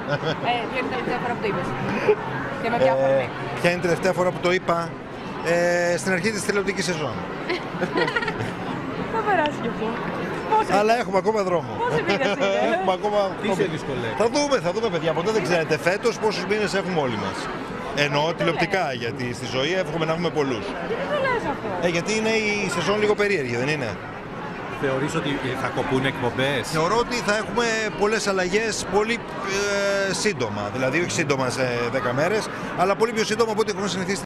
Ποια είναι η τελευταία φορά που το είπες? Και με ποια αφορμή? Ποια είναι η τελευταία φορά που το είπα? Στην αρχή της τηλεοπτικής σεζόν. Θα περάσει κι αυτό. Αλλά έχουμε ακόμα δρόμο. Πόσοι μήνες είναι? Έχουμε ακόμα... Τι σε δυσκολεύει? Θα δούμε παιδιά, ποτέ δεν ξέρετε φέτος πόσους μήνες έχουμε όλοι μας. Εννοώ τηλεοπτικά, γιατί στη ζωή εύχομαι να έχουμε πολλούς. Τι το λες αυτό? Γιατί είναι η σεζόν λίγο περίεργη, δεν είναι? Θεωρείς ότι θα κοπούν εκπομπές? Θεωρώ ότι θα έχουμε πολλές αλλαγές πολύ σύντομα. Δηλαδή όχι σύντομα σε 10 μέρες, αλλά πολύ πιο σύντομα από ό,τι έχουμε συνηθίσει.